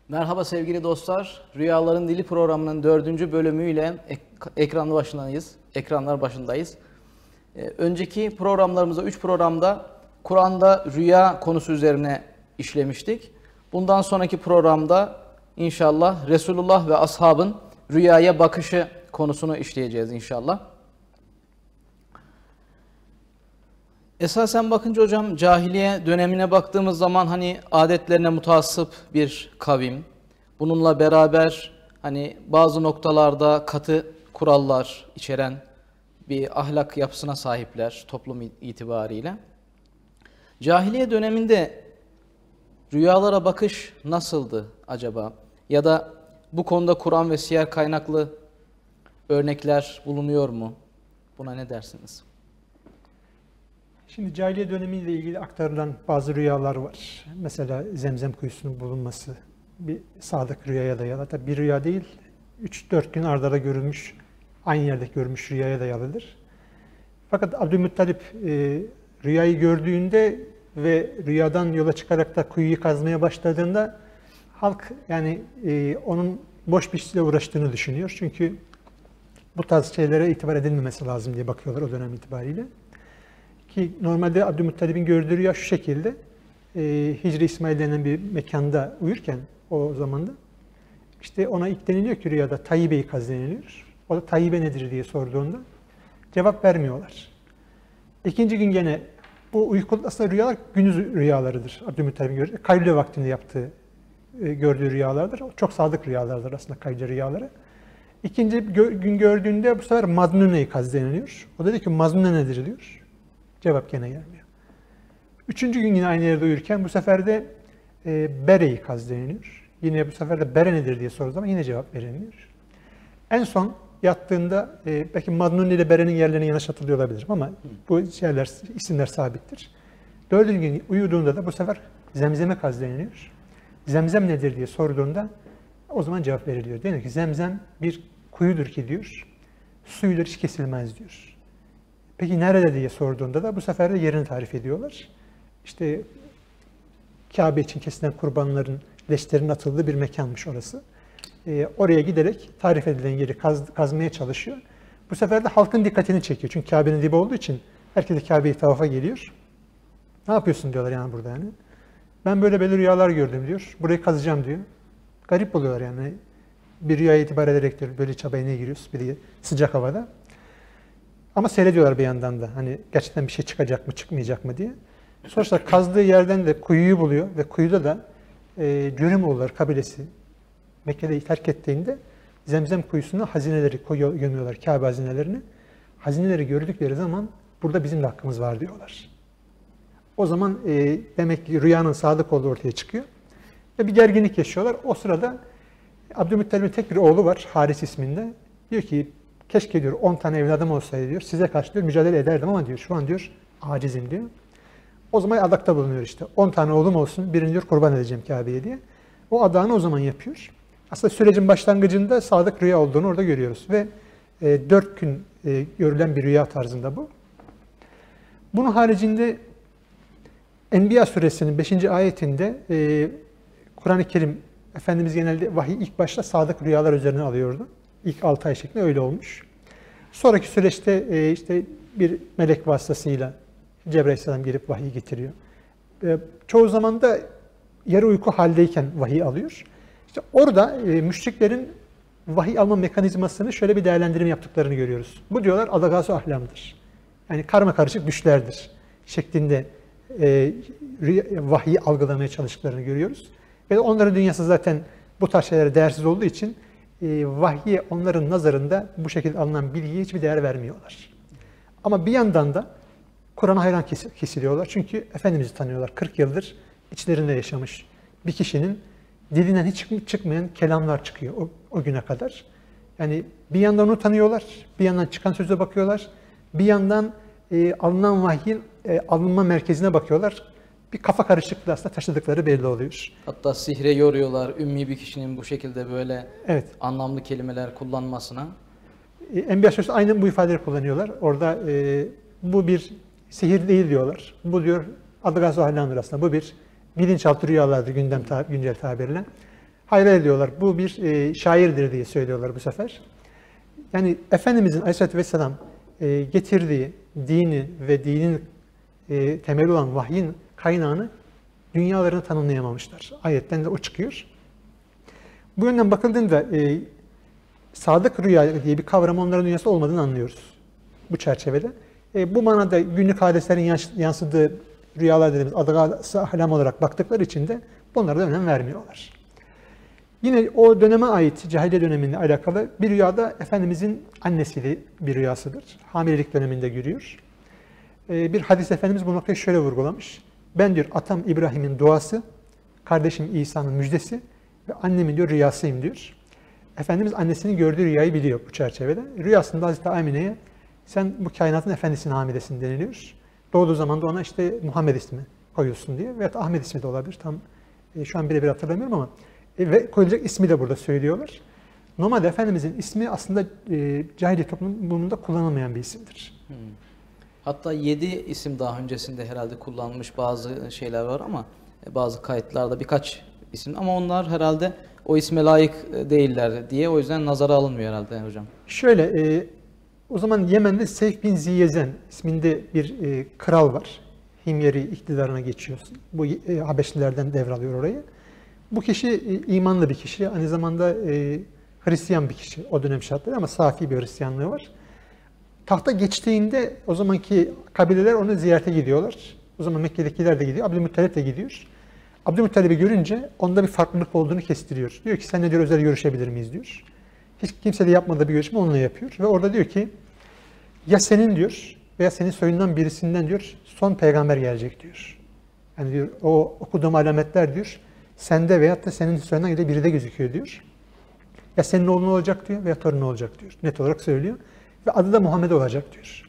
Merhaba sevgili dostlar. Rüyaların Dili programının 4. bölümüyle ekranlar başındayız. Önceki programlarımızda 3 programda Kur'an'da rüya konusu üzerine işlemiştik. Bundan sonraki programda inşallah Resulullah ve ashabın rüyaya bakışı konusunu işleyeceğiz inşallah. Esasen bakınca hocam cahiliye dönemine baktığımız zaman hani adetlerine mutasip bir kavim. Bununla beraber hani bazı noktalarda katı kurallar içeren bir ahlak yapısına sahipler toplum itibariyle. Cahiliye döneminde rüyalara bakış nasıldı acaba? Ya da bu konuda Kur'an ve siyer kaynaklı örnekler bulunuyor mu? Buna ne dersiniz? Şimdi cahiliye dönemiyle ilgili aktarılan bazı rüyalar var. Mesela Zemzem kuyusunun bulunması bir sadık rüyaya dayalı. Tabii bir rüya değil, 3-4 gün ard arda görülmüş, aynı yerde görmüş rüyaya dayalıdır. Fakat Abdülmuttalip rüyayı gördüğünde ve rüyadan yola çıkarak da kuyuyu kazmaya başladığında halk yani onun boş bir işle uğraştığını düşünüyor. Çünkü bu tarz şeylere itibar edilmemesi lazım diye bakıyorlar o dönem itibariyle. Ki normalde Abdülmuttalib'in gördüğü rüya şu şekilde, Hicri İsmail denen bir mekanda uyurken o zamanda, işte ona ilk deniliyor ki rüyada Tayyibe'yi kaz deniliyor. O da Tayyibe nedir diye sorduğunda cevap vermiyorlar. İkinci gün gene bu uyku aslında rüyalar gündüz rüyalarıdır Abdülmuttalib'in gördüğü. Kaylule vaktinde gördüğü rüyalardır. Çok sadık rüyalardır aslında kaylule rüyaları. İkinci gün gördüğünde bu sefer Maznune'yi kaz deniliyor. O dedi ki Maznune nedir diyor. Cevap gene gelmiyor. Üçüncü gün yine aynı yerde uyurken bu sefer de Bere'yi kaz deniliyor. Yine bu sefer de Bere nedir diye sorduğu zaman yine cevap verilmiyor. En son yattığında belki Madnun ile Bere'nin yerlerini yanlış hatırlıyor olabilirim ama bu isimler sabittir. Dördüncü gün uyuduğunda da bu sefer Zemzem'e kaz deniliyor. Zemzem nedir diye sorduğunda o zaman cevap veriliyor. Diyor ki Zemzem bir kuyudur ki diyor, suyudur hiç kesilmez diyor. Peki nerede diye sorduğunda da bu sefer de yerini tarif ediyorlar. İşte Kabe için kesilen kurbanların leşlerinin atıldığı bir mekanmış orası. Oraya giderek tarif edilen yeri kazmaya çalışıyor. Bu sefer de halkın dikkatini çekiyor. Çünkü Kabe'nin dibi olduğu için herkes de Kabe'yi tavafa geliyor. Ne yapıyorsun diyorlar yani burada yani. Ben böyle rüyalar gördüm diyor. Burayı kazacağım diyor. Garip oluyorlar yani. Bir rüyaya itibar ederek diyor böyle çabaya ne giriyoruz bir de sıcak havada. Ama seyrediyorlar bir yandan da hani gerçekten bir şey çıkacak mı çıkmayacak mı diye. Sonuçta kazdığı yerden de kuyuyu buluyor ve kuyuda da Cürümoğulları kabilesi Mekke'yi terk ettiğinde Zemzem kuyusuna hazineleri gömüyorlar, Kabe hazinelerini. Hazineleri gördükleri zaman burada bizim de hakkımız var diyorlar. O zaman demek ki rüyanın sadık olduğu ortaya çıkıyor. Ve bir gerginlik yaşıyorlar. O sırada Abdülmuttalib'in tek bir oğlu var, Haris isminde. Diyor ki keşke diyor 10 tane evladım olsaydı diyor. Size karşı diyor mücadele ederdim ama diyor şu an diyor acizim diyor. O zaman adakta bulunuyor işte. 10 tane oğlum olsun birini diyor kurban edeceğim Kabe'ye diye. O adağını o zaman yapıyor. Aslında sürecin başlangıcında sadık rüya olduğunu orada görüyoruz. Ve 4 gün görülen bir rüya tarzında bu. Bunun haricinde Enbiya suresinin 5. ayetinde Kur'an-ı Kerim Efendimiz genelde vahiy ilk başta sadık rüyalar üzerine alıyordu. İlk 6 ay şeklinde öyle olmuş. Sonraki süreçte işte bir melek vasıtasıyla Cebrail Aleyhisselam gelip vahiy getiriyor. Çoğu zaman da yarı uyku haldeyken vahiy alıyor. İşte orada müşriklerin vahiy alma mekanizmasını şöyle bir değerlendirme yaptıklarını görüyoruz. Bu diyorlar adagâs-ı ahlamdır. Yani karma karışık düşlerdir şeklinde vahiy algılamaya çalıştıklarını görüyoruz. Ve onların dünyası zaten bu tarz şeylere değersiz olduğu için vahye onların nazarında bu şekilde alınan bilgiye hiçbir değer vermiyorlar. Ama bir yandan da Kur'an'a hayran kesiliyorlar. Çünkü Efendimiz'i tanıyorlar. 40 yıldır içlerinde yaşamış bir kişinin dilinden hiç çıkmayan kelamlar çıkıyor o güne kadar. Yani bir yandan onu tanıyorlar, bir yandan çıkan söze bakıyorlar, bir yandan alınan vahyin alınma merkezine bakıyorlar. Bir kafa karışıklığı aslında taşıdıkları belli oluyor. Hatta sihre yoruyorlar ümmi bir kişinin bu şekilde böyle evet. Anlamlı kelimeler kullanmasına. Enbiya suresi aynen bu ifadeleri kullanıyorlar. Orada bu bir sihir değil diyorlar. Bu diyor adagâs-ı ahlamdır aslında. Bu bir bilinçaltı rüyalardır güncel tabirle. Hayır diyorlar, bu bir şairdir diye söylüyorlar bu sefer. Yani Efendimizin Aleyhisselatü Vesselam getirdiği dini ve dinin temeli olan vahyin kaynağını dünyalarını tanımlayamamışlar. Ayetten de o çıkıyor. Bu yönden bakıldığında sadık rüya diye bir kavram onların dünyasında olmadığını anlıyoruz bu çerçevede. Bu manada günlük hadiselerin yansıdığı rüyalar dediğimiz adgâs-ı ahlam olarak baktıkları için de bunlara da önem vermiyorlar. Yine o döneme ait cahiliye döneminde alakalı bir rüyada Efendimizin annesiyle bir rüyasıdır. Hamilelik döneminde görüyor. Bir hadis Efendimiz bu noktayı şöyle vurgulamış. Ben diyor atam İbrahim'in duası, kardeşim İsa'nın müjdesi ve annemin diyor rüyasıyım diyor. Efendimiz annesinin gördüğü rüyayı biliyor bu çerçevede. Rüyasında Hazreti Amine'ye sen bu kainatın efendisinin hamilesin deniliyor. Doğduğu zaman da ona işte Muhammed ismi koyuyorsun diye veyahut Ahmet ismi de olabilir. Tam şu an birebir hatırlamıyorum ama ve koyulacak ismi de burada söylüyorlar. Normalde Efendimizin ismi aslında cahiliye toplumunda kullanılmayan bir isimdir. Hatta 7 isim daha öncesinde herhalde kullanılmış bazı şeyler var ama bazı kayıtlarda birkaç isim ama onlar herhalde o isme layık değiller diye o yüzden nazara alınmıyor herhalde hocam. Şöyle o zaman Yemen'de Seyf bin Ziyezen isminde bir kral var. Himyeri iktidarına geçiyor. Bu Habeşlilerden devralıyor orayı. Bu kişi imanlı bir kişi. Aynı zamanda Hristiyan bir kişi o dönem şartları ama safi bir Hristiyanlığı var. Tahta geçtiğinde o zamanki kabileler onu ziyarete gidiyorlar. O zaman Mekke'dekiler de gidiyor. Abdülmuttalip de gidiyor. Abdülmuttalip'i görünce onda bir farklılık olduğunu kestiriyor. Diyor ki seninle diyor özel görüşebilir miyiz diyor. Hiç kimse de yapmadığı bir görüşme onunla yapıyor. Ve orada diyor ki ya senin diyor veya senin soyundan birisinden diyor son peygamber gelecek diyor. Yani diyor o okuduğum alametler diyor sende veyahut da senin soyundan biri de gözüküyor diyor. Ya senin oğlun olacak diyor veya torun olacak diyor. Net olarak söylüyor. Ve adı da Muhammed olacak diyor.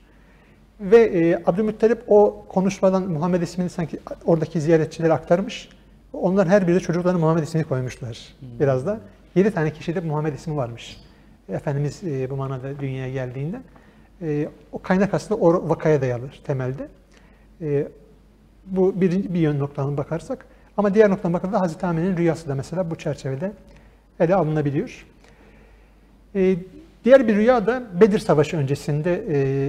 Ve Abdülmuttalip o konuşmadan Muhammed ismini sanki oradaki ziyaretçilere aktarmış. Onlar her biri de çocuklarına Muhammed ismini koymuşlar biraz da. 7 tane kişide Muhammed ismi varmış. Efendimiz bu manada dünyaya geldiğinde. O kaynak aslında o vakaya dayalı temelde. Bu bir yön noktadan bakarsak. Ama diğer noktadan bakıldığında Hazreti Amine'nin rüyası da mesela bu çerçevede ele alınabiliyor. Diğer bir rüya da Bedir Savaşı öncesinde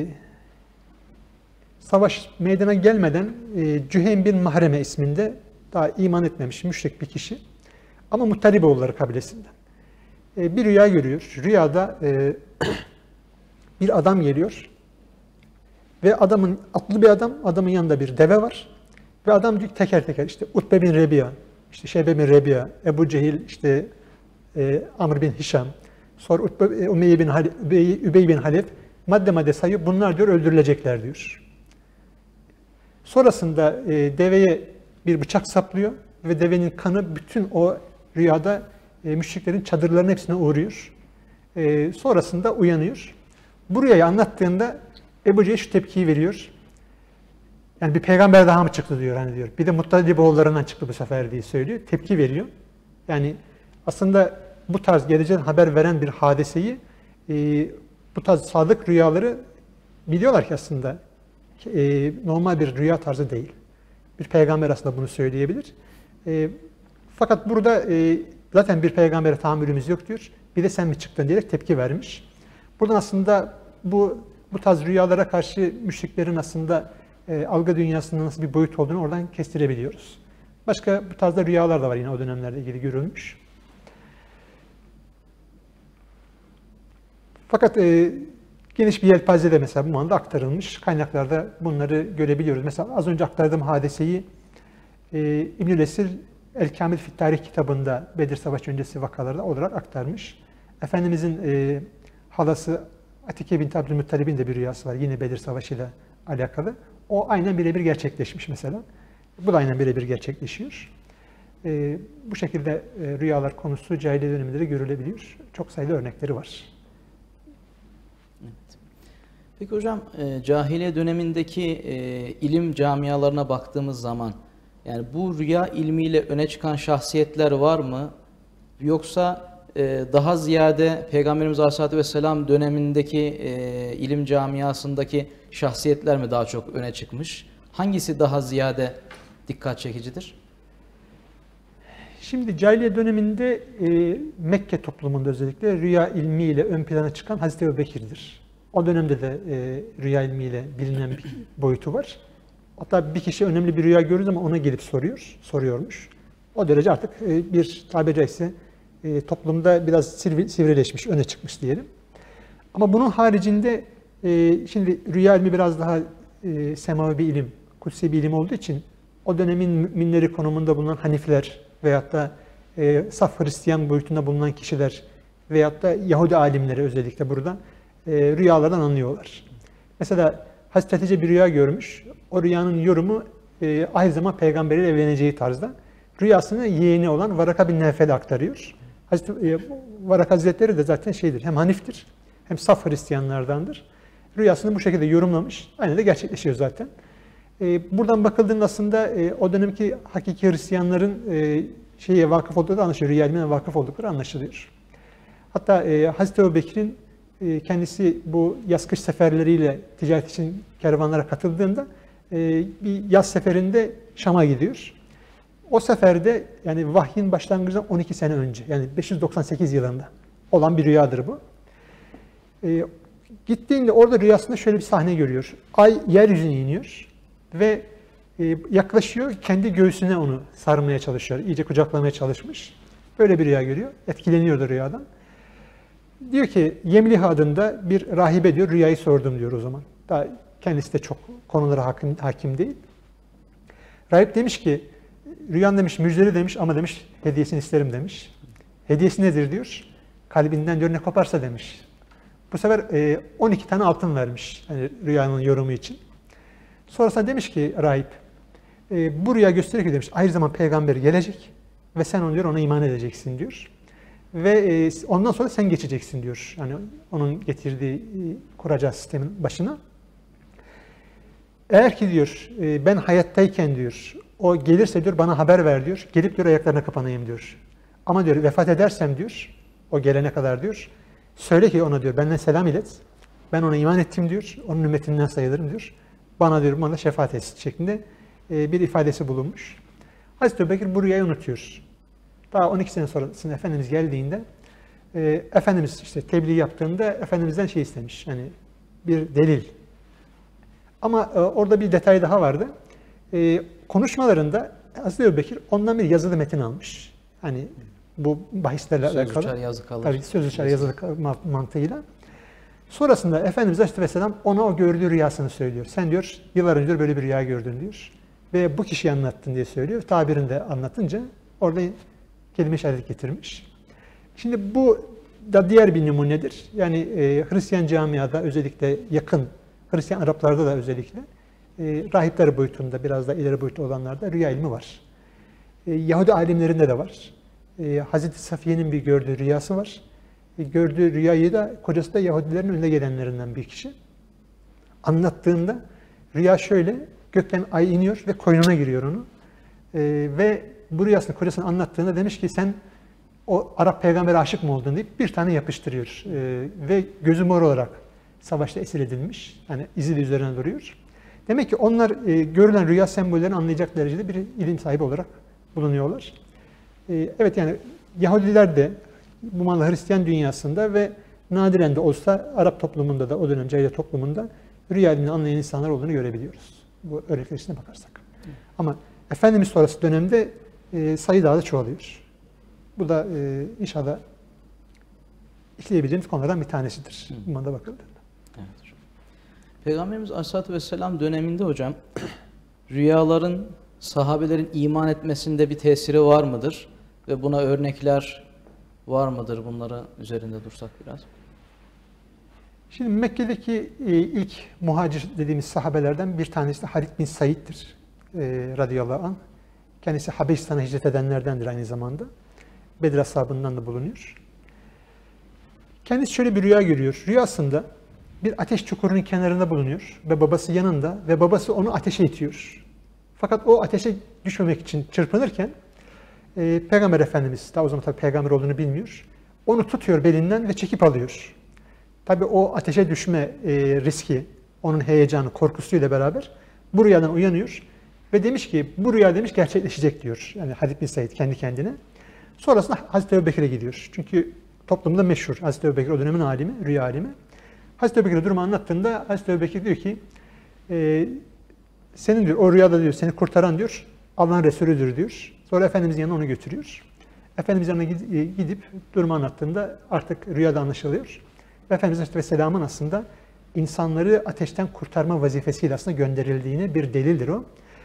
savaş meydana gelmeden Cüheym bin Mahreme isminde daha iman etmemiş müşrik bir kişi ama Muttaliboğulları kabilesinden. Bir rüya görüyor. Rüyada bir adam geliyor ve atlı bir adam, adamın yanında bir deve var ve adam diyor teker teker işte Utbe bin Rebi'a, işte Şeybe bin Rebi'a, Ebu Cehil, işte Amr bin Hişam, sonra Übey bin Halef madde madde sayıyor. Bunlar diyor öldürülecekler diyor. Sonrasında deveye bir bıçak saplıyor ve devenin kanı bütün o rüyada müşriklerin çadırlarının hepsine uğruyor. Sonrasında uyanıyor. Bu rüyayı anlattığında Ebu Cehil şu tepkiyi veriyor. Yani bir peygamber daha mı çıktı diyor hani diyor. Bir de Muttaliboğullarından çıktı bu sefer diye söylüyor. Tepki veriyor. Yani aslında bu tarz geleceğin haber veren bir hadiseyi bu tarz sadık rüyaları biliyorlar ki aslında normal bir rüya tarzı değil. Bir peygamber aslında bunu söyleyebilir. Fakat burada zaten bir peygambere tahammülümüz yok diyor. Bir de sen mi çıktın diyerek tepki vermiş. Buradan aslında bu tarz rüyalara karşı müşriklerin aslında algı dünyasının nasıl bir boyut olduğunu oradan kestirebiliyoruz. Başka bu tarzda rüyalar da var yine o dönemlerde ilgili görülmüş. Fakat geniş bir yelpazede mesela bu manada aktarılmış. Kaynaklarda bunları görebiliyoruz. Mesela az önce aktardığım hadiseyi İbnül Esir El-Kamil Fit Tarih kitabında Bedir Savaşı öncesi vakalarda olarak aktarmış. Efendimizin halası Atike bint Abdülmuttalib'in de bir rüyası var. Yine Bedir Savaşı ile alakalı. O aynen birebir gerçekleşmiş mesela. Bu da aynen birebir gerçekleşiyor. Bu şekilde rüyalar konusu cahiliye döneminde de görülebiliyor. Çok sayıda örnekleri var. Evet. Peki hocam cahiliye dönemindeki ilim camialarına baktığımız zaman yani bu rüya ilmiyle öne çıkan şahsiyetler var mı? Yoksa daha ziyade Peygamberimiz Aleyhisselatü Vesselam dönemindeki ilim camiasındaki şahsiyetler mi daha çok öne çıkmış? Hangisi daha ziyade dikkat çekicidir? Şimdi cahiliye döneminde Mekke toplumunda özellikle rüya ilmiyle ön plana çıkan Hazreti Ebubekir'dir. O dönemde de rüya ilmiyle bilinen bir boyutu var. Hatta bir kişi önemli bir rüya görür ama ona gelip soruyormuş. O derece artık bir tabiri caizse toplumda biraz sivrileşmiş, öne çıkmış diyelim. Ama bunun haricinde şimdi rüya ilmi biraz daha semavi bir ilim, kutsi bir ilim olduğu için o dönemin müminleri konumunda bulunan Hanifiler veyahut da saf Hristiyan boyutunda bulunan kişiler veyahut da Yahudi alimleri özellikle burada rüyalardan anlıyorlar. Mesela Hazreti Hatice bir rüya görmüş. O rüyanın yorumu ahir zaman peygamberiyle evleneceği tarzda. Rüyasını yeğeni olan Varaka bin Nevfel'e aktarıyor. Varaka Hazretleri de zaten şeydir, hem Hanif'tir hem saf Hristiyanlardandır. Rüyasını bu şekilde yorumlamış. Aynen de gerçekleşiyor zaten. Buradan bakıldığında aslında o dönemki hakiki Hristiyanların şeye vakıf olduğu da anlaşılıyor. Rüya ilmine vakıf oldukları anlaşılıyor. Hatta Hazreti Ebubekir'in kendisi bu yaz-kış seferleriyle ticaret için kervanlara katıldığında bir yaz seferinde Şam'a gidiyor. O seferde yani vahyin başlangıcından 12 sene önce yani 598 yılında olan bir rüyadır bu. Gittiğinde orada rüyasında şöyle bir sahne görüyor. Ay yeryüzüne iniyor ve yaklaşıyor, kendi göğsüne onu sarmaya çalışıyor, iyice kucaklamaya çalışmış. Böyle bir rüya görüyor, etkileniyor da rüyadan. Diyor ki Yemliha adında bir rahibe diyor, rüyayı sordum diyor o zaman. Daha kendisi de çok konulara hakim değil. Rahip demiş ki, rüyan demiş müjdeli demiş ama demiş hediyesini isterim demiş. Hediyesi nedir diyor, kalbinden diyor ne koparsa demiş. Bu sefer 12 tane altın vermiş yani rüyanın yorumu için. Sonrasında demiş ki rahip, bu rüya gösteriyor ki demiş, aynı zaman peygamber gelecek ve sen onu diyor ona iman edeceksin diyor. Ve ondan sonra sen geçeceksin diyor. Yani onun getirdiği, kuracağı sistemin başına. Eğer ki diyor, ben hayattayken diyor, o gelirse diyor bana haber ver diyor, gelip diyor ayaklarına kapanayım diyor. Ama diyor vefat edersem diyor, o gelene kadar diyor, söyle ki ona diyor, benden selam ilet, ben ona iman ettim diyor, onun ümmetinden sayılırım diyor. Bana diyor, bana şefaat etsin şeklinde bir ifadesi bulunmuş. Hazreti Ebubekir bu rüyayı unutuyor. Daha 12 sene sonrasında Efendimiz geldiğinde, Efendimiz işte tebliğ yaptığında Efendimiz'den şey istemiş, hani bir delil. Ama orada bir detay daha vardı. Konuşmalarında Hazreti Ebubekir ondan bir yazılı metin almış. Hani bu bahislerle alakalı. Söz uçar yazı kalır. Tabii söz uçar yazılı mantığıyla. Sonrasında Efendimiz Aleyhisselam ona o gördüğü rüyasını söylüyor. Sen diyor yıllar önce böyle bir rüya gördün diyor. Ve bu kişiyi anlattın diye söylüyor. Tabirinde anlatınca orada kelime işaret getirmiş. Şimdi bu da diğer bir numunedir. Yani Hristiyan camiada özellikle yakın, Hristiyan Araplarda da özellikle rahipler boyutunda biraz da ileri boyutta olanlarda rüya ilmi var. Yahudi alimlerinde de var. Hazreti Safiye'nin bir gördüğü rüyası var. Gördüğü rüyayı da kocası da Yahudilerin önüne gelenlerinden bir kişi. Anlattığında rüya şöyle, gökten ay iniyor ve koynuna giriyor onu. Ve bu rüyasını kocasına anlattığında demiş ki sen o Arap peygambere aşık mı oldun deyip bir tane yapıştırıyor. Ve gözü mor olarak savaşta esir edilmiş. Yani izi de üzerine duruyor. Demek ki onlar görülen rüya sembollerini anlayacak derecede bir ilim sahibi olarak bulunuyorlar. Evet yani Yahudiler de bu manada Hristiyan dünyasında ve nadiren de olsa Arap toplumunda da o dönem cahiliye toplumunda rüya ilmini anlayan insanlar olduğunu görebiliyoruz. Bu örneklerine bakarsak. Ama Efendimiz sonrası dönemde sayı daha da çoğalıyor. Bu da inşallah işleyebileceğimiz konulardan bir tanesidir. Bu manada bakıldığında. Evet hocam. Peygamberimiz Aleyhisselatü Vesselam döneminde hocam rüyaların sahabelerin iman etmesinde bir tesiri var mıdır? Ve buna örnekler var mıdır? Bunları üzerinde dursak biraz. Şimdi Mekke'deki ilk muhacir dediğimiz sahabelerden bir tanesi de Halid bin Said'dir radıyallahu anh. Kendisi Habeşistan'a hicret edenlerdendir aynı zamanda. Bedir ashabından da bulunuyor. Kendisi şöyle bir rüya görüyor. Rüyasında bir ateş çukurunun kenarında bulunuyor ve babası yanında ve babası onu ateşe itiyor. Fakat o ateşe düşmemek için çırpınırken Peygamber Efendimiz, daha o zaman tabii peygamber olduğunu bilmiyor, onu tutuyor belinden ve çekip alıyor. Tabii o ateşe düşme riski, onun heyecanı, korkusuyla beraber bu rüyadan uyanıyor ve demiş ki bu rüya demiş gerçekleşecek diyor. Yani Halid bin Said kendi kendine. Sonrasında Hazreti Ebubekir'e gidiyor. Çünkü toplumda meşhur. Hazreti Ebubekir o dönemin alimi, rüya alimi. Hazreti Ebubekir'e durumu anlattığında Hazreti Ebubekir diyor ki senin diyor o rüyada diyor seni kurtaran diyor Allah'ın Resulüdür diyor. Sonra Efendimizin yanına onu götürüyor. Efendimiz yanına gidip durumu anlattığında artık rüyada anlaşılıyor. Ve Efendimiz Aleyhisselam'ın aslında insanları ateşten kurtarma vazifesiyle aslında gönderildiğine bir delildir o.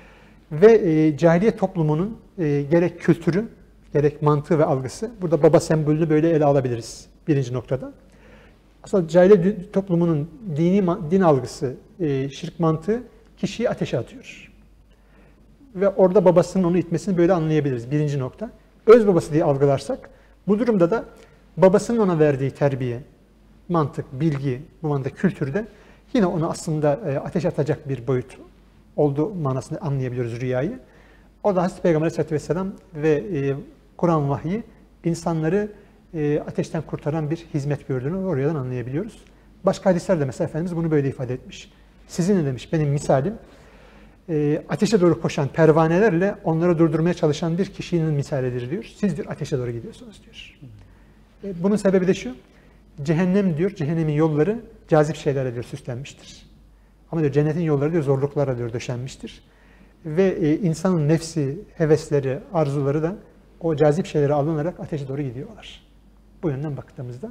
Ve cahiliye toplumunun gerek kültürü, gerek mantığı ve algısı, burada baba sembolünü böyle ele alabiliriz birinci noktada. Aslında cahiliye toplumunun din algısı, şirk mantığı kişiyi ateşe atıyor. Ve orada babasının onu itmesini böyle anlayabiliriz birinci nokta. Öz babası diye algılarsak, bu durumda da babasının ona verdiği terbiye, mantık, bilgi, bu manada kültürde yine onu aslında ateş atacak bir boyut olduğu manasını anlayabiliyoruz rüyayı. O da Hazreti Peygamber Aleyhisselatü Vesselam ve Kur'an vahyi insanları ateşten kurtaran bir hizmet gördüğünü o rüyadan anlayabiliyoruz. Başka hadislerde mesela Efendimiz bunu böyle ifade etmiş. Sizin ne demiş? Benim misalim ateşe doğru koşan pervanelerle onları durdurmaya çalışan bir kişinin misalidir diyor. Siz diyor ateşe doğru gidiyorsunuz diyor. Bunun sebebi de şu. Cehennem diyor, cehennemin yolları cazip şeylerle diyor süslenmiştir. Ama diyor cennetin yolları diyor zorluklara diyor döşenmiştir. Ve insanın nefsi, hevesleri, arzuları da o cazip şeylere alınarak ateşe doğru gidiyorlar. Bu yönden baktığımızda.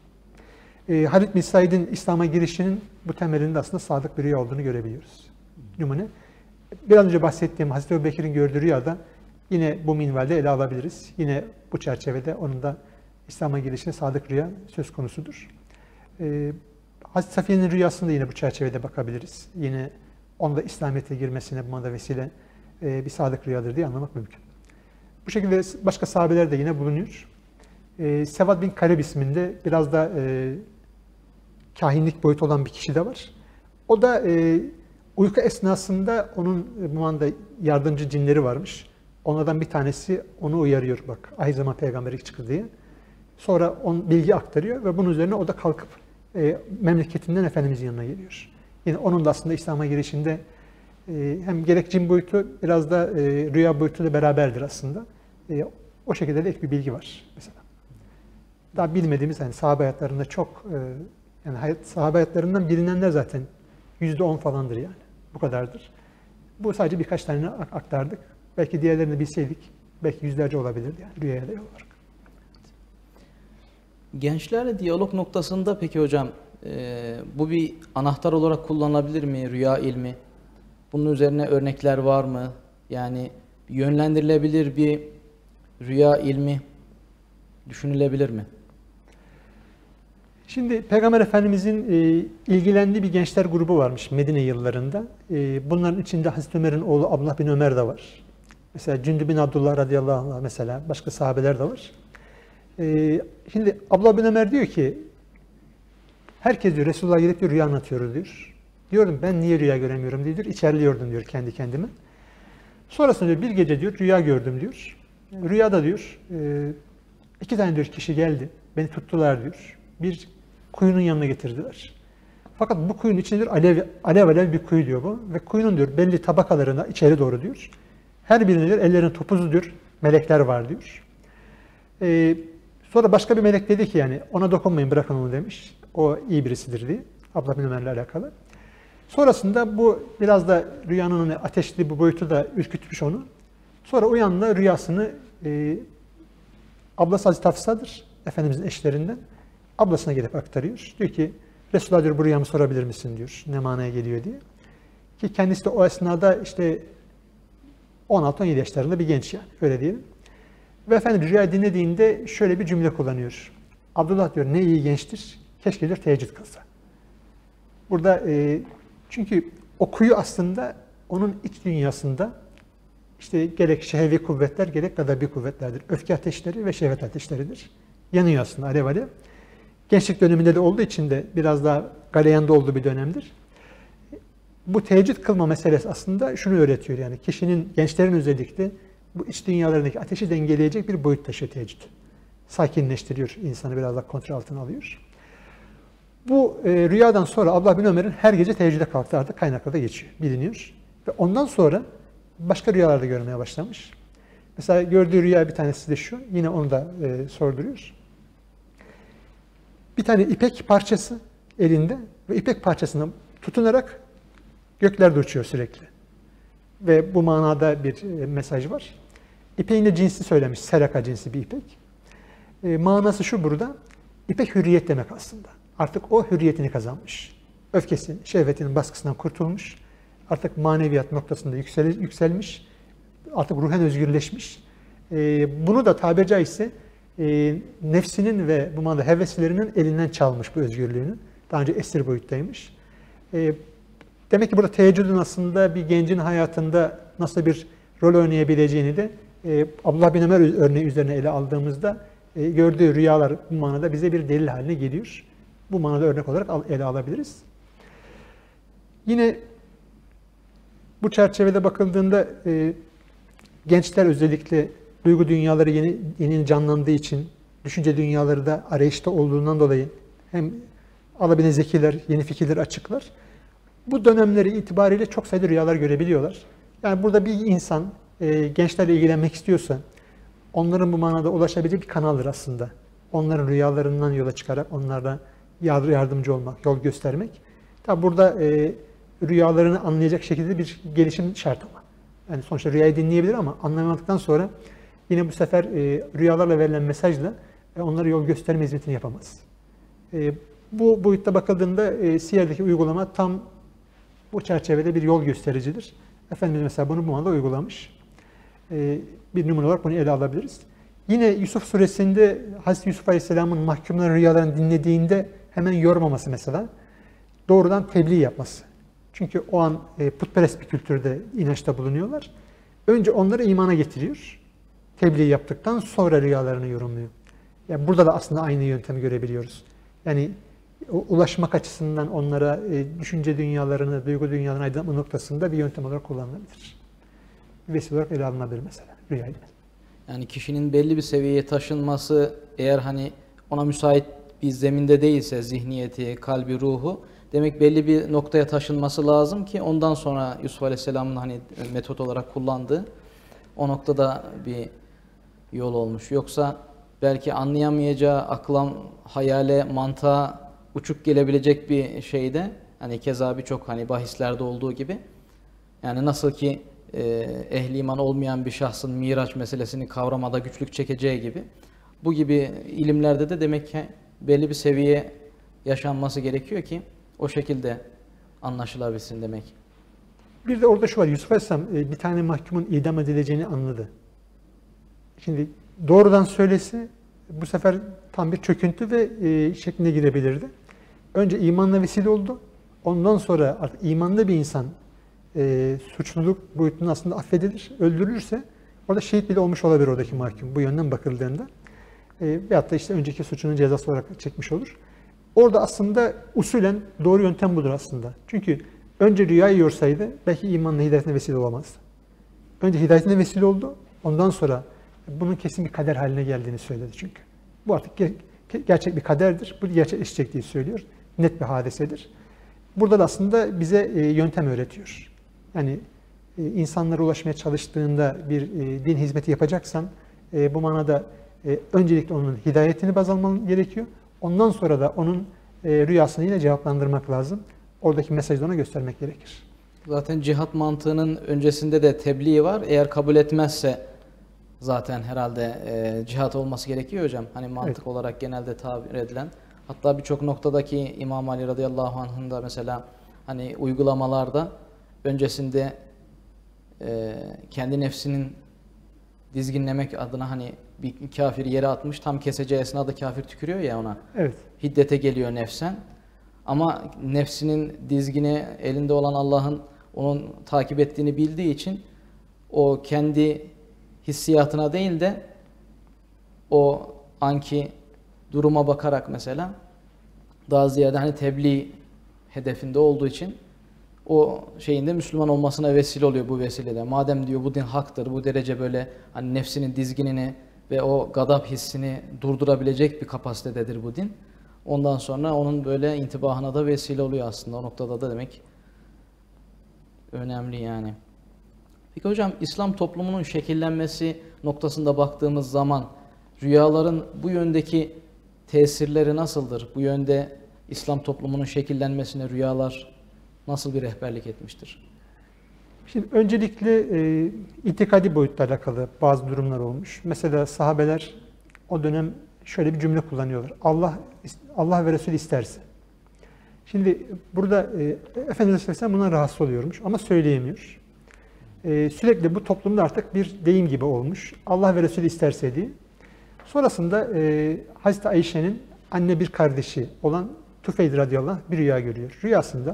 Halid bin Said'in İslam'a girişinin bu temelinde aslında sadık bir rüya olduğunu görebiliyoruz. Numune. Biraz önce bahsettiğim Hazreti Ebubekir'in gördüğü rüyada yine bu minvalde ele alabiliriz. Yine bu çerçevede onun da İslam'a girişine sadık rüya söz konusudur. Hazreti Safiye'nin rüyasında yine bu çerçevede bakabiliriz. Yine onda İslamiyet'e girmesine bu manada vesile bir sadık rüyadır diye anlamak mümkün. Bu şekilde başka sahabeler de yine bulunuyor. Sevad bin Kaleb isminde biraz da kahinlik boyutu olan bir kişi de var. O da uyku esnasında onun bu manada yardımcı cinleri varmış. Onlardan bir tanesi onu uyarıyor bak ahir zaman peygamberi çıkır diye. Sonra bilgi aktarıyor ve bunun üzerine o da kalkıp memleketinden Efendimizin yanına geliyor. Yine onun da aslında İslam'a girişinde hem gerek cin boyutu biraz da rüya boyutu da beraberdir aslında. O şekilde de ek bir bilgi var mesela. Daha bilmediğimiz yani sahabe hayatlarında çok yani sahabe hayatlarından bilinenler zaten %10 falandır yani. Bu kadardır. Bu sadece birkaç tane aktardık. Belki diğerlerini bilseydik belki yüzlerce olabilirdi yani rüyaya dayalı olarak. Gençlerle diyalog noktasında peki hocam bu bir anahtar olarak kullanılabilir mi rüya ilmi? Bunun üzerine örnekler var mı? Yani yönlendirilebilir bir rüya ilmi düşünülebilir mi? Şimdi Peygamber Efendimizin ilgilendiği bir gençler grubu varmış Medine yıllarında. Bunların içinde Hazreti Ömer'in oğlu Abdullah bin Ömer de var. Mesela Cündü bin Abdullah radıyallahu anh mesela başka sahabeler de var. Şimdi Abdullah bin Ömer diyor ki herkes diyor Resulullah'a gidip diyor rüya anlatıyoruz diyor. Diyorum ben niye rüya göremiyorum diyor. İçerliyordum diyor kendi kendime. Sonrasında diyor bir gece diyor rüya gördüm diyor. Rüyada diyor 2 tane diyor kişi geldi. Beni tuttular diyor. Bir kuyunun yanına getirdiler. Fakat bu kuyunun içinde diyor alev bir kuyu diyor bu. Ve kuyunun diyor belli tabakalarına içeri doğru diyor. Her birinde diyor ellerinin topuzu diyor melekler var diyor. Sonra başka bir melek dedi ki yani ona dokunmayın bırakın onu demiş. O iyi birisidir diye. Abdullah bin Ömer'le alakalı. Sonrasında bu biraz da rüyanın ateşli bu boyutu da ürkütmüş onu. Sonra uyanla rüyasını ablası Hazreti Hafsa'dır. Efendimizin eşlerinden. Ablasına gelip aktarıyor. Diyor ki Resulullah diyor bu rüyamı sorabilir misin diyor. Ne manaya geliyor diye. Ki kendisi de o esnada işte 16-17 yaşlarında bir genç yani. Öyle diyelim. Ve Efendimiz rüyayı dinlediğinde şöyle bir cümle kullanıyor. Abdullah diyor ne iyi gençtir. Keşke diyor teheccüd kılsa. Burada çünkü o kuyu aslında onun iç dünyasında işte gerek şehvi kuvvetler gerek gadabi kuvvetlerdir. Öfke ateşleri ve şehvet ateşleridir. Yanıyor aslında alev alev. Gençlik döneminde de olduğu için de biraz daha galeyanda olduğu bir dönemdir. Bu teheccüd kılma meselesi aslında şunu öğretiyor yani kişinin, gençlerin özellikle bu iç dünyalarındaki ateşi dengeleyecek bir boyut taşıyor teheccüd. Sakinleştiriyor, insanı biraz daha kontrol altına alıyor. Bu rüyadan sonra Abdullah bin Ömer'in her gece teheccüde kalktığı artık kaynaklarda geçiyor, biliniyor. Ve ondan sonra başka rüyalarda görmeye başlamış. Mesela gördüğü rüya bir tanesi de şu, yine onu da sorduruyor. Bir tane ipek parçası elinde ve ipek parçasına tutunarak göklerde uçuyor sürekli. Ve bu manada bir mesaj var. İpeğin de cinsi söylemiş, seraka cinsi bir ipek. Manası şu burada, ipek hürriyet demek aslında. Artık o hürriyetini kazanmış. Öfkesi, şehvetinin baskısından kurtulmuş. Artık maneviyat noktasında yükselmiş. Artık ruhen özgürleşmiş. Bunu da tabiri caizse nefsinin ve bu manada heveslerinin elinden çalmış bu özgürlüğünü. Daha önce esir boyuttaymış. Demek ki burada teheccüdün aslında bir gencin hayatında nasıl bir rol oynayabileceğini de Abdullah bin Ömer örneği üzerine ele aldığımızda gördüğü rüyalar bu manada bize bir delil haline geliyor. Bu manada örnek olarak ele alabiliriz. Yine bu çerçevede bakıldığında gençler özellikle duygu dünyaları yeni canlandığı için, düşünce dünyaları da arayışta olduğundan dolayı hem alabilen zekiler, yeni fikirleri açıklar. Bu dönemleri itibariyle çok sayıda rüyalar görebiliyorlar. Yani burada bir insan gençlerle ilgilenmek istiyorsa, onların bu manada ulaşabileceği bir kanaldır aslında. Onların rüyalarından yola çıkarak onlara yardımcı olmak, yol göstermek. Tabi burada rüyalarını anlayacak şekilde bir gelişim şart ama. Yani sonuçta rüyayı dinleyebilir ama anlamadıktan sonra yine bu sefer rüyalarla verilen mesajla onlara yol gösterme hizmetini yapamaz. Bu boyutta bakıldığında Siyer'deki uygulama tam bu çerçevede bir yol göstericidir. Efendimiz mesela bunu bu manada uygulamış. Bir numune olarak bunu ele alabiliriz. Yine Yusuf suresinde Hazreti Yusuf Aleyhisselam'ın mahkumların rüyalarını dinlediğinde hemen yormaması mesela, doğrudan tebliğ yapması. Çünkü o an putperest bir kültürde inançta bulunuyorlar. Önce onları imana getiriyor. Tebliğ yaptıktan sonra rüyalarını yorumluyor. Yani burada da aslında aynı yöntemi görebiliyoruz. Yani ulaşmak açısından onlara düşünce dünyalarını, duygu dünyalarını aydınlatma noktasında bir yöntem olarak kullanılabilir. Bir vesile olarak ele alınabilir mesela rüyayla. Yani kişinin belli bir seviyeye taşınması eğer hani ona müsait bir zeminde değilse zihniyeti, kalbi, ruhu demek belli bir noktaya taşınması lazım ki ondan sonra Yusuf Aleyhisselam'ın hani metot olarak kullandığı o noktada bir yol olmuş. Yoksa belki anlayamayacağı akla, hayale, mantığa uçuk gelebilecek bir şeyde hani keza birçok hani bahislerde olduğu gibi yani nasıl ki ehli iman olmayan bir şahsın Miraç meselesini kavramada güçlük çekeceği gibi bu gibi ilimlerde de demek ki belli bir seviye yaşanması gerekiyor ki o şekilde anlaşılabilsin demek. Bir de orada şu var, Yusuf Aleyhisselam bir tane mahkumun idam edileceğini anladı. Şimdi doğrudan söylese bu sefer tam bir çöküntü ve şekline girebilirdi. Önce imanla vesile oldu. Ondan sonra artık imanlı bir insan suçluluk boyutunu aslında affedilir, öldürülürse orada şehit bile olmuş olabilir oradaki mahkum bu yönden bakıldığında. Veyahut da işte önceki suçunun cezası olarak çekmiş olur. Orada aslında usulen doğru yöntem budur aslında. Çünkü önce rüyayı görseydi belki imanla hidayetine vesile olamazdı. Önce hidayetine vesile oldu. Ondan sonra bunun kesin bir kader haline geldiğini söyledi çünkü. Bu artık gerçek bir kaderdir. Bu gerçekleşecek diye söylüyor. Net bir hadisedir. Burada da aslında bize yöntem öğretiyor. Yani insanlara ulaşmaya çalıştığında bir din hizmeti yapacaksan bu manada öncelikle onun hidayetini baz alman gerekiyor. Ondan sonra da onun rüyasını yine cevaplandırmak lazım. Oradaki mesajı ona göstermek gerekir. Zaten cihat mantığının öncesinde de tebliği var. Eğer kabul etmezse zaten herhalde cihat olması gerekiyor hocam. Hani mantık evet. olarak genelde tabir edilen. Hatta birçok noktadaki İmam Ali radıyallahu anh'ın da mesela hani uygulamalarda öncesinde kendi nefsinin dizginlemek adına hani bir kafiri yere atmış, tam keseceği esnada kafir tükürüyor ya ona. Evet. Hiddete geliyor nefsen. Ama nefsinin dizgini elinde olan Allah'ın onun takip ettiğini bildiği için o kendi hissiyatına değil de o anki duruma bakarak mesela daha ziyade hani tebliğ hedefinde olduğu için o şeyinde Müslüman olmasına vesile oluyor bu vesilede. Madem diyor bu din haktır, bu derece böyle hani nefsinin dizginini ve o gadap hissini durdurabilecek bir kapasitededir bu din. Ondan sonra onun böyle intibahına da vesile oluyor aslında. O noktada da demek önemli yani. Peki hocam, İslam toplumunun şekillenmesi noktasında baktığımız zaman rüyaların bu yöndeki tesirleri nasıldır? Bu yönde İslam toplumunun şekillenmesine rüyalar nasıl bir rehberlik etmiştir? Şimdi öncelikle itikadi boyutla alakalı bazı durumlar olmuş. Mesela sahabeler o dönem şöyle bir cümle kullanıyorlar. Allah ve Resulü isterse. Şimdi burada Efendimiz Aleyhisselam buna rahatsız oluyormuş ama söyleyemiyor. Sürekli bu toplumda artık bir deyim gibi olmuş. Allah ve Resulü isterse diye. Sonrasında Hazreti Ayşe'nin anne bir kardeşi olan Tufeyl radıyallahu anh bir rüya görüyor. Rüyasında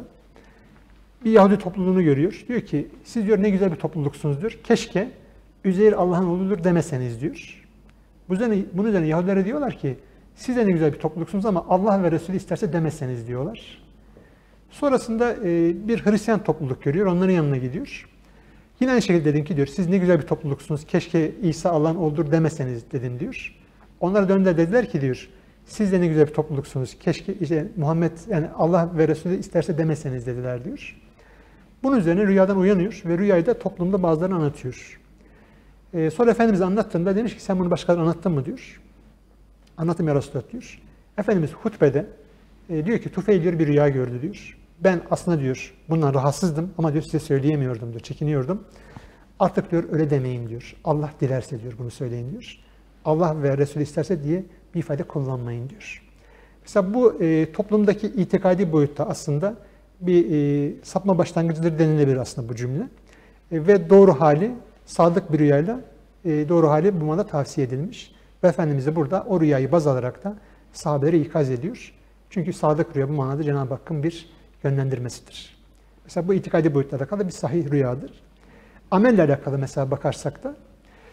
bir Yahudi topluluğunu görüyor. Diyor ki siz diyor ne güzel bir topluluksunuz diyor. Keşke Üzeyr Allah'ın oğludur demeseniz diyor. Bunun üzerine Yahudilere diyorlar ki siz de ne güzel bir topluluksunuz ama Allah ve Resulü isterse demeseniz diyorlar. Sonrasında bir Hristiyan topluluk görüyor. Onların yanına gidiyor. Yine aynı şekilde dedim ki diyor siz ne güzel bir topluluksunuz. Keşke İsa Allah'ın oğludur demeseniz dedim diyor. Onlara döndüler dediler ki diyor siz de ne güzel bir topluluksunuz. Keşke işte Muhammed yani Allah ve Resulü isterse demeseniz dediler diyor. Bunun üzerine rüyadan uyanıyor ve rüyayı da toplumda bazılarını anlatıyor. Sonra Efendimiz anlattığında demiş ki sen bunu başkalarına anlattın mı diyor. Anlattım ya Resulullah diyor. Efendimiz hutbede diyor ki Tufeyl diyor bir rüya gördü diyor. Ben aslında diyor bundan rahatsızdım ama diyor size söyleyemiyordum diyor, çekiniyordum. Artık diyor öyle demeyin diyor. Allah dilerse diyor bunu söyleyin diyor. Allah ve Resulü isterse diye bir ifade kullanmayın diyor. Mesela bu toplumdaki itikadi boyutta aslında bir sapma başlangıcıdır denilebilir aslında bu cümle. Ve doğru hali sadık bir rüyayla doğru hali bulmada tavsiye edilmiş. Ve Efendimiz de burada o rüyayı baz alarak da sahabeleri ikaz ediyor. Çünkü sadık rüya bu manada Cenab-ı Hakk'ın bir yönlendirmesidir. Mesela bu itikadi boyutla alakalı bir sahih rüyadır. Amelle alakalı mesela bakarsak da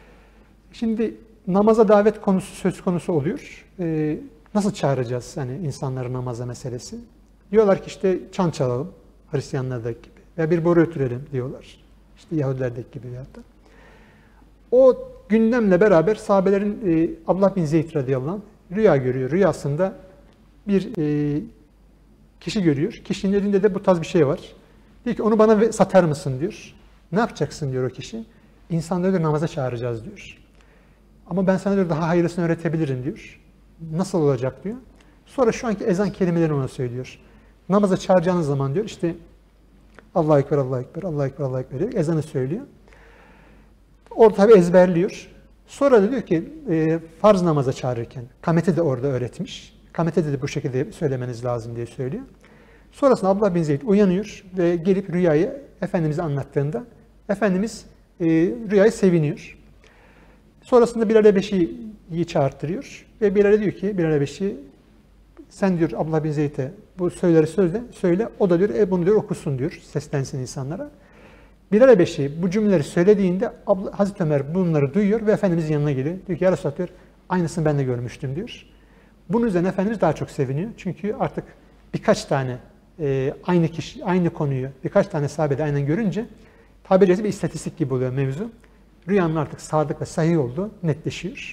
şimdi namaza davet konusu söz konusu oluyor. Nasıl çağıracağız hani insanları namaza meselesi? Diyorlar ki işte çan çalalım Hristiyanlardaki gibi veya bir boru ötürelim diyorlar. İşte Yahudilerdeki gibi veyahut da. O gündemle beraber sahabelerin Abdullah bin Zeyd radıyallahu anh rüya görüyor. Rüyasında bir kişi görüyor. Kişinin elinde de bu tarz bir şey var. Diyor ki onu bana satar mısın diyor. Ne yapacaksın diyor o kişi. İnsanları diyor, namaza çağıracağız diyor. Ama ben sana diyor, daha hayırlısını öğretebilirim diyor. Nasıl olacak diyor. Sonra şu anki ezan kelimelerini ona söylüyor. Namaza çağıracağınız zaman diyor işte Allahu Ekber, Allahu Ekber, Allahu Ekber, Allahu Ekber diyor. Ezanı söylüyor. Orada tabi ezberliyor. Sonra da diyor ki farz namaza çağırırken kameti de orada öğretmiş. Kamete de bu şekilde söylemeniz lazım diye söylüyor. Sonrasında Abdullah bin Zeyd uyanıyor ve gelip rüyayı Efendimiz'e anlattığında Efendimiz rüyayı seviniyor. Sonrasında Bilal Habeşi'yi çağırttırıyor ve Bilal'e diyor ki Bilal Habeşi sen diyor Abdullah bin Zeyd'e bu söyleri söyle o da diyor bunu diyor okusun diyor seslensin insanlara. Bilal Habeşi bu cümleleri söylediğinde Hazreti Ömer bunları duyuyor ve Efendimiz'in yanına geliyor. Diyor ki ya Resulallah diyor aynısını ben de görmüştüm diyor. Bunun üzerine Efendimiz daha çok seviniyor. Çünkü artık birkaç tane aynı kişi, aynı konuyu birkaç tane sahabede aynen görünce tabiri caizse bir istatistik gibi oluyor mevzu. Rüyanın artık sadık ve sahih olduğu netleşiyor.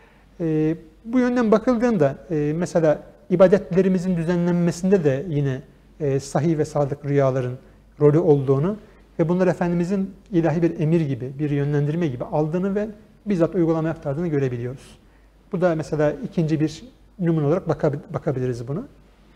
Bu yönden bakıldığında mesela ibadetlerimizin düzenlenmesinde de yine sahih ve sadık rüyaların rolü olduğunu ve bunlar Efendimizin ilahi bir emir gibi, bir yönlendirme gibi aldığını ve bizzat uygulamaya aktardığını görebiliyoruz. Bu da mesela ikinci bir numune olarak bakabiliriz buna.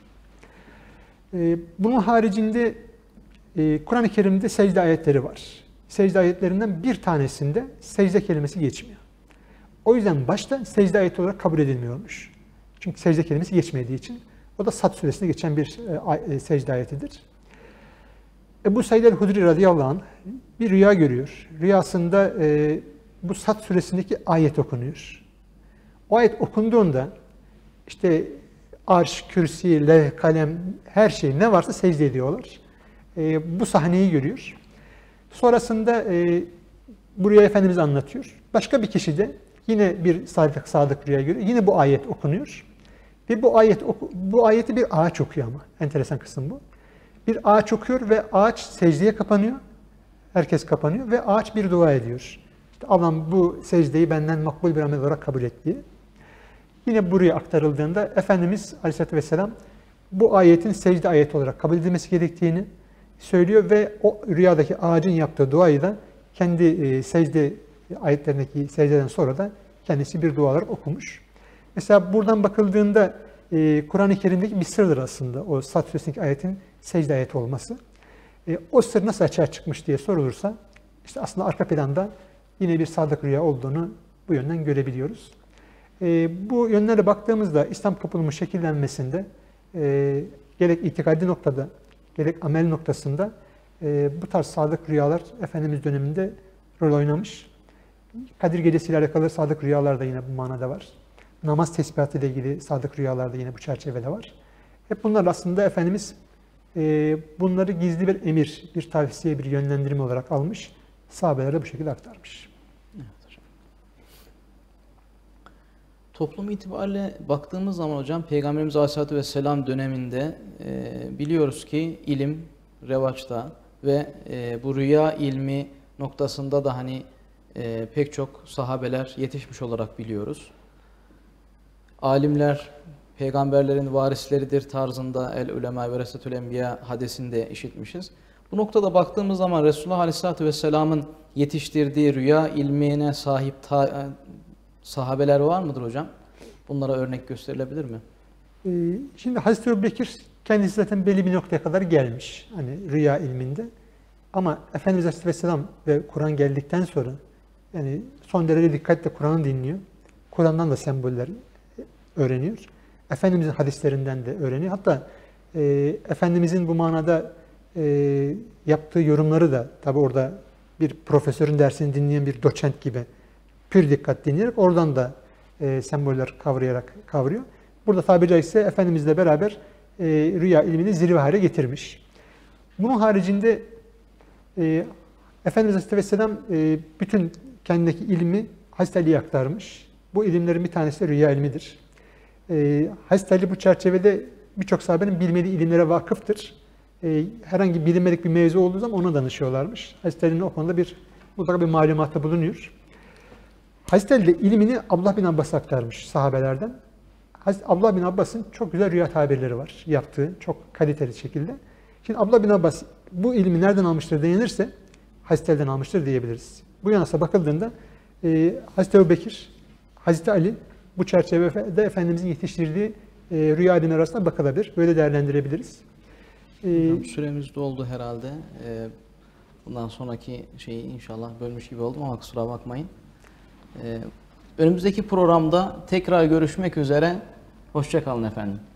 Bunun haricinde Kur'an-ı Kerim'de secde ayetleri var. Secde ayetlerinden bir tanesinde secde kelimesi geçmiyor. O yüzden başta secde ayeti olarak kabul edilmiyormuş. Çünkü secde kelimesi geçmediği için. O da Sad suresinde geçen bir secde ayetidir. Ebu Said el-Hudri radıyallahu anh bir rüya görüyor. Rüyasında bu Sad suresindeki ayet okunuyor. O ayet okunduğunda işte arş, kürsi, levh, kalem her şey ne varsa secde ediyorlar. Bu sahneyi görüyor. Sonrasında bu rüya Efendimiz anlatıyor. Başka bir kişi de yine bir sadık rüya görüyor. Yine bu ayet okunuyor. Ve bu ayeti bir ağaç okuyor ama. Enteresan kısım bu. Bir ağaç okuyor ve ağaç secdeye kapanıyor. Herkes kapanıyor ve ağaç bir dua ediyor. İşte Allah'ım bu secdeyi benden makbul bir amel olarak kabul et diye. Yine buraya aktarıldığında Efendimiz Aleyhisselatü Vesselam bu ayetin secde ayeti olarak kabul edilmesi gerektiğini söylüyor ve o rüyadaki ağacın yaptığı duayı da kendi secde ayetlerindeki secdeden sonra da kendisi bir dua olarak okumuş. Mesela buradan bakıldığında Kur'an-ı Kerim'deki bir sırdır aslında o Sad Suresi'ndeki ayetin secde ayeti olması. O sır nasıl açığa çıkmış diye sorulursa işte aslında arka planda yine bir sadık rüya olduğunu bu yönden görebiliyoruz. Bu yönlere baktığımızda İslam toplumunun şekillenmesinde gerek itikadi noktada gerek amel noktasında bu tarz sadık rüyalar Efendimiz döneminde rol oynamış. Kadir Gecesi ile alakalı sadık rüyalar da yine bu manada var. Namaz tesbihatı ile ilgili sadık rüyalar da yine bu çerçevede var. Hep bunlar aslında Efendimiz bunları gizli bir emir, bir tavsiye, bir yönlendirme olarak almış. Sahabelere bu şekilde aktarmış. Evet hocam. Toplum itibariyle baktığımız zaman hocam Peygamberimiz Aleyhisselatü Vesselam döneminde biliyoruz ki ilim revaçta ve bu rüya ilmi noktasında da hani pek çok sahabeler yetişmiş olarak biliyoruz. Alimler peygamberlerin varisleridir tarzında el ulema ve veresetül enbiya hadisinde işitmişiz. Bu noktada baktığımız zaman Resulullah Aleyhisselatü Vesselam'ın yetiştirdiği rüya ilmine sahip sahabeler var mıdır hocam? Bunlara örnek gösterilebilir mi? Şimdi Hazreti Ebubekir kendisi zaten belli bir noktaya kadar gelmiş. Hani rüya ilminde. Ama Efendimiz Aleyhisselam ve Kur'an geldikten sonra yani son derece dikkatle Kur'an'ı dinliyor. Kur'an'dan da semboller öğreniyor. Efendimizin hadislerinden de öğreniyor. Hatta Efendimizin bu manada yaptığı yorumları da tabi orada bir profesörün dersini dinleyen bir doçent gibi pür dikkat dinleyerek oradan da semboller kavruyor. Burada tabiri caizse Efendimizle beraber rüya ilmini zirve hale getirmiş. Bunun haricinde Efendimiz Aleyhisselam bütün kendindeki ilmi Hazreti Ali'ye aktarmış. Bu ilimlerin bir tanesi de rüya ilmidir. Hazreti Ali bu çerçevede birçok sahabenin bilmediği ilimlere vakıftır. Herhangi bilinmedik bir mevzu olduğu zaman ona danışıyorlarmış. Hazreti Ali'nin o konuda mutlaka bir malumatı bulunuyor. Hazreti Ali de ilmini Abdullah bin Abbas'a aktarmış sahabelerden. Abdullah bin Abbas'ın çok güzel rüya tabirleri var yaptığı, çok kaliteli şekilde. Şimdi Abdullah bin Abbas bu ilmi nereden almıştır denilirse Hazreti Ali'den almıştır diyebiliriz. Bu yanısa bakıldığında Hazreti Ebubekir, Hazreti Ali bu çerçevede Efendimizin yetiştirdiği rüya ilmi arasında bakılabilir. Böyle değerlendirebiliriz. Süremiz doldu herhalde. Bundan sonraki şeyi inşallah bölmüş gibi oldum ama kusura bakmayın. Önümüzdeki programda tekrar görüşmek üzere. Hoşça kalın efendim.